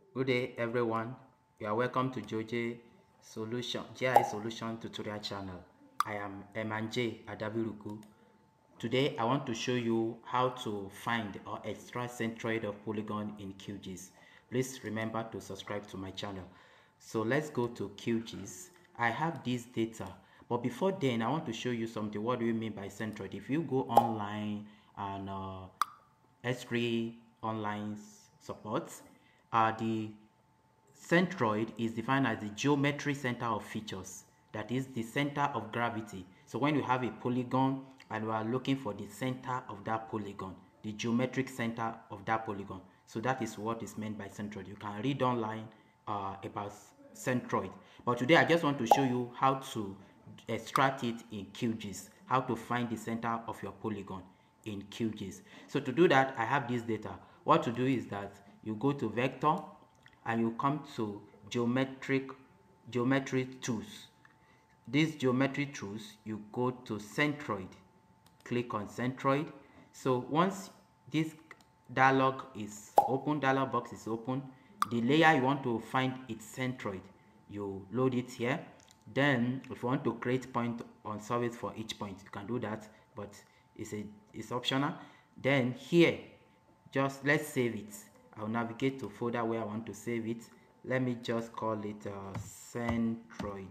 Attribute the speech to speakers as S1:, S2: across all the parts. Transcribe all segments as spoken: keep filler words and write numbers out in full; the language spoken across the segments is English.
S1: Good day, everyone. You are welcome to Geojay Solution G I S Solution Tutorial Channel. I am Emanje Adabiruku. Today, I want to show you how to find or extract centroid of polygon in Q G I S. Please remember to subscribe to my channel. So let's go to Q G I S. I have this data, but before then, I want to show you something. What do we mean by centroid? If you go online and uh, S three online support, uh, the centroid is defined as the geometry center of features, that is the center of gravity. So when you have a polygon and we are looking for the center of that polygon, the geometric center of that polygon, so that is what is meant by centroid. You can read online uh, about centroid, but today I just want to show you how to extract it in Q G I S, how to find the center of your polygon in Q G I S. So to do that, I have this data. What to do is that you go to vector and you come to geometric geometry tools. These geometry tools, you go to centroid, click on centroid. So once this dialog is open, dialog box is open, the layer you want to find its centroid, you load it here. Then if you want to create point on surface for each point, you can do that, but it's a it's optional. Then here, just let's save it. I'll navigate to folder where I want to save it. Let me just call it uh, centroid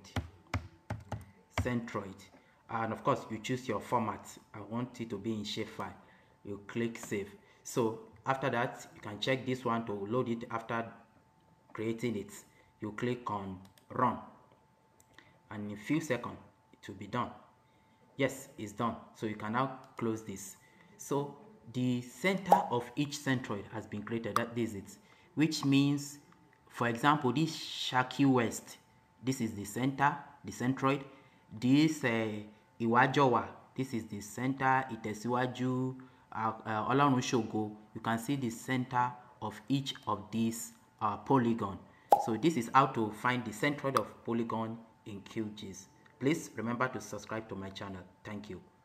S1: centroid and of course you choose your format. I want it to be in shapefile. You click save. So after that, you can check this one to load it. After creating it, you click on run and in a few seconds it will be done. Yes, it's done. So you can now close this. So the center of each centroid has been created. That is it, which means, for example, this Shaki West, this is the center, the centroid. This uh, Iwajowa, this is the center. Itesiwaju, uh, uh, Olarunshogo, you can see the center of each of these uh, polygon. So this is how to find the centroid of polygon in Q G I S. Please remember to subscribe to my channel. Thank you.